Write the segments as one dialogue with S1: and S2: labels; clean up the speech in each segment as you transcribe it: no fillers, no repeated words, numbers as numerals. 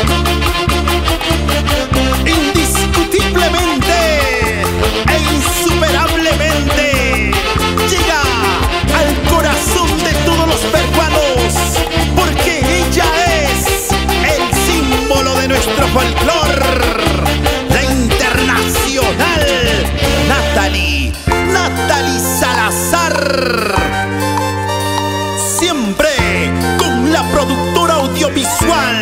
S1: Indiscutiblemente e insuperablemente llega al corazón de todos los peruanos, porque ella es el símbolo de nuestro folclor, la internacional Natalie Salazar. Siempre con la productora audiovisual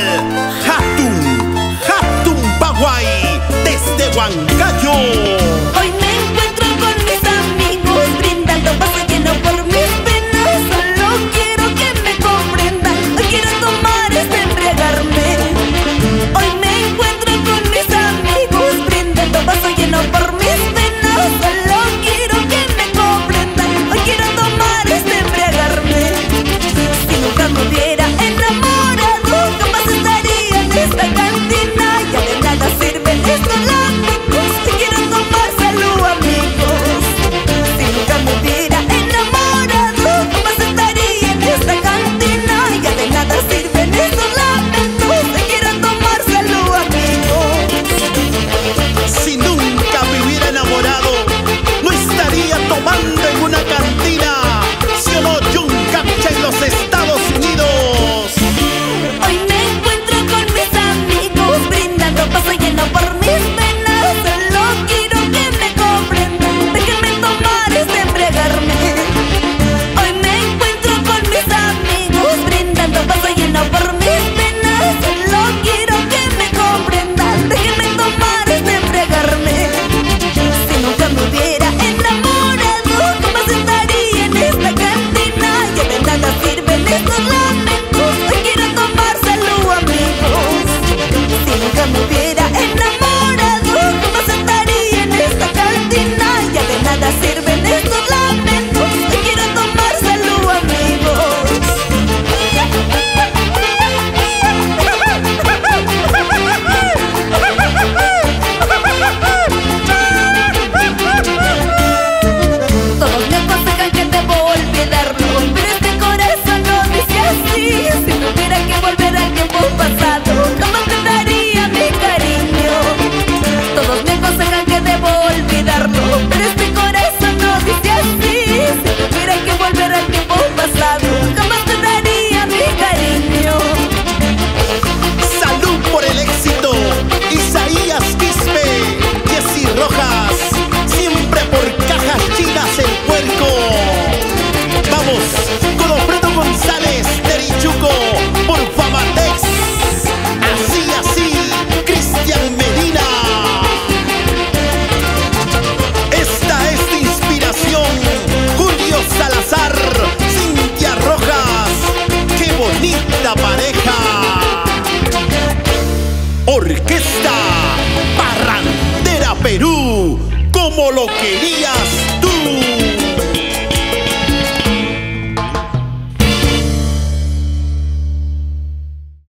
S1: Hatun Baguay desde Huancayo.
S2: Hoy me encuentro con mis amigos brindando vaso lleno por mis penas. Solo quiero que me comprendan. Hoy quiero tomar embriagarme. Hoy me encuentro con mis amigos brindando vaso lleno por mis penas. Solo quiero que me comprendan. Hoy quiero tomar embriagarme. Si nunca me hubiera enamorado, jamás estaría en esta cantina. Ya de nada sirven estos látigos. Hoy quiero tomar salud, amigos. Si nunca me hubiera enamorado, jamás estaría en esta cantina. Ya de nada sirven estos lamentos. Hoy quiero tomar salud, amigos.
S1: Si nunca me hubiera enamorado, no estaría tomando en una cantina. ¿Sí o no, John Capcha en los Estados Unidos?
S2: Hoy me encuentro con mis amigos brindando vaso lleno por mis penas. Solo quiero que me comprendan. Déjenme tomar embriagarme. Hoy me encuentro con mis amigos brindando vaso lleno por mis penas. Solo quiero que me comprendan. Déjenme tomar embriagarme. Si nunca me hubiera enamorado, jamás estaría en esta cantina. Ya de nada sirven estos lamentos. Hoy quiero tomar salud, amigos. Si nunca me hubiera enamorado, jamás estaría en esta cantina. Ya de nada sirven estos lamentos. Hoy quiero tomar salud, amigos. Todos me aconsejan que debo olvidarlo, pero este corazón no dice así. Si tuviera que volver al tiempo pasado, jamás te daría mi cariño. Todos me aconsejan que debo olvidarlo, pero este corazón no dice así. Si tuviera que volver al tiempo pasado, jamás te daría mi cariño.
S1: Salud por el éxito, Isaías Quispe, Jessy Rojas, siempre por Cajas Chinas el Puerco. Vamos con Alfredo González, Terichuco, por Famatex. Así, Cristian Medina. Esta es de inspiración, Julio Salazar, Cintia Rojas. ¡Qué bonita pareja! Orquesta Parrandera Perú, como lo querías